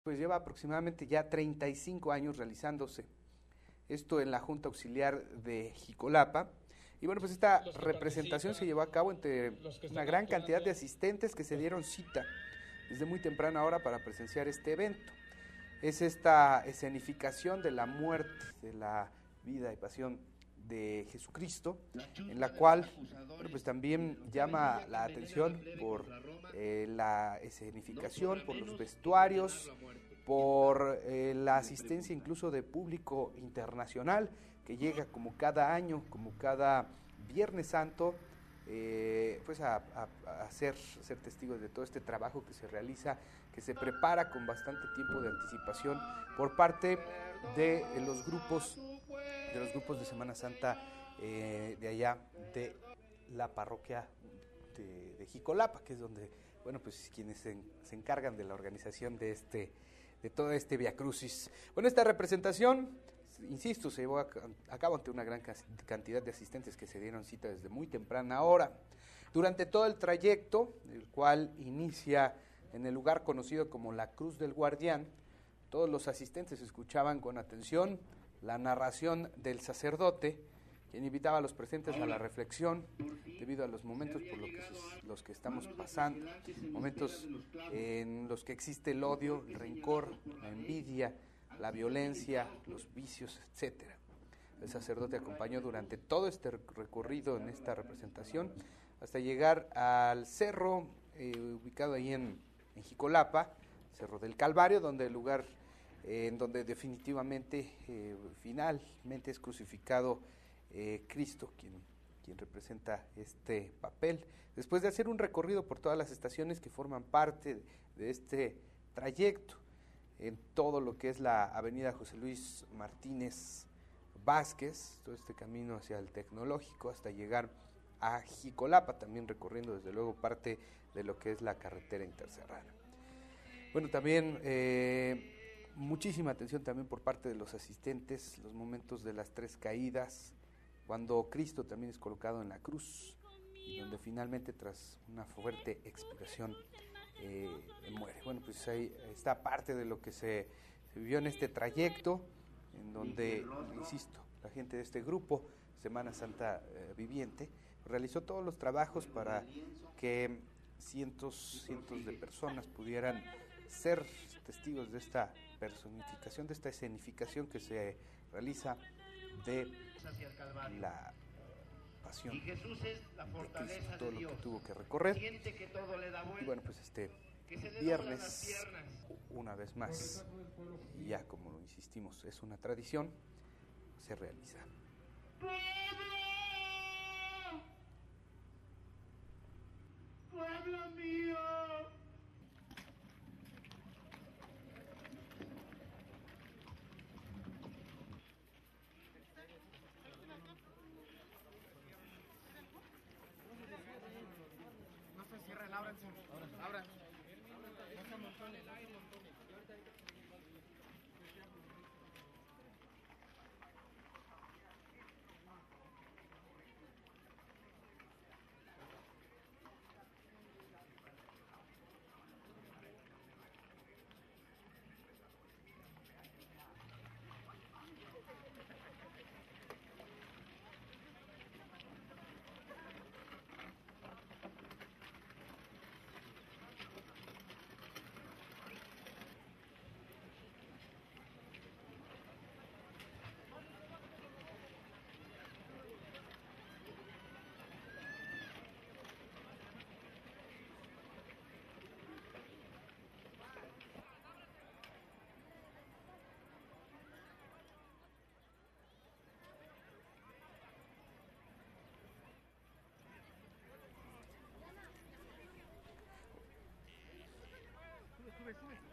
Pues lleva aproximadamente ya 35 años realizándose. Esto en la Junta Auxiliar de Jicolapa. Y bueno, pues esta representación se llevó a cabo entre una gran cantidad de asistentes que se dieron cita desde muy temprana hora para presenciar este evento. Es esta escenificación de la muerte, de la vida y pasión de Jesucristo, en la cual bueno, pues también llama la atención por la escenificación, por los vestuarios, por la asistencia incluso de público internacional que llega como cada año, como cada Viernes Santo, pues a ser testigos de todo este trabajo que se realiza, que se prepara con bastante tiempo de anticipación por parte de los grupos de Semana Santa de allá de la parroquia de Jicolapa, que es donde, bueno, pues quienes se encargan de la organización de todo este Via Crucis. Bueno, esta representación, insisto, se llevó a cabo ante una gran cantidad de asistentes que se dieron cita desde muy temprana hora. Durante todo el trayecto, el cual inicia en el lugar conocido como la Cruz del Guardián, todos los asistentes escuchaban con atención la narración del sacerdote, quien invitaba a los presentes a la reflexión debido a los momentos por los que estamos pasando, momentos en los que existe el odio, el rencor, la envidia, la violencia, los vicios, etcétera. El sacerdote acompañó durante todo este recorrido en esta representación hasta llegar al cerro ubicado ahí en Jicolapa, Cerro del Calvario, donde el lugar en donde definitivamente, finalmente es crucificado Cristo, quien representa este papel. Después de hacer un recorrido por todas las estaciones que forman parte de este trayecto, en todo lo que es la avenida José Luis Martínez Vázquez, todo este camino hacia el Tecnológico, hasta llegar a Jicolapa, también recorriendo desde luego parte de lo que es la carretera interserrana. Bueno, también muchísima atención también por parte de los asistentes, los momentos de las tres caídas, cuando Cristo también es colocado en la cruz y donde finalmente tras una fuerte expiración muere. Bueno, pues ahí está parte de lo que se vivió en este trayecto, en donde, insisto, la gente de este grupo, Semana Santa Viviente, realizó todos los trabajos para que cientos de personas pudieran ser testigos de esta personificación, de esta escenificación que se realiza de la pasión de Cristo, todo lo que tuvo que recorrer. Y bueno, pues este viernes, una vez más, y ya como lo insistimos, es una tradición, se realiza. ¡Pueblo mío! No se cierren, ábranse. Abran. No se amontonen. Sube.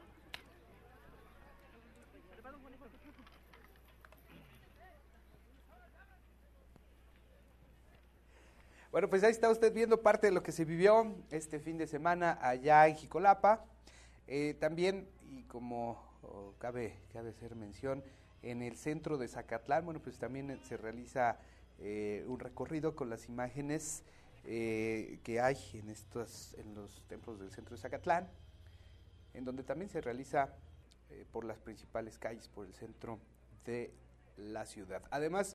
Bueno, pues ahí está usted viendo parte de lo que se vivió este fin de semana allá en Jicolapa. También, y como cabe hacer mención, en el centro de Zacatlán, bueno, pues también se realiza un recorrido con las imágenes que hay en los templos del centro de Zacatlán, en donde también se realiza por las principales calles, por el centro de la ciudad. Además,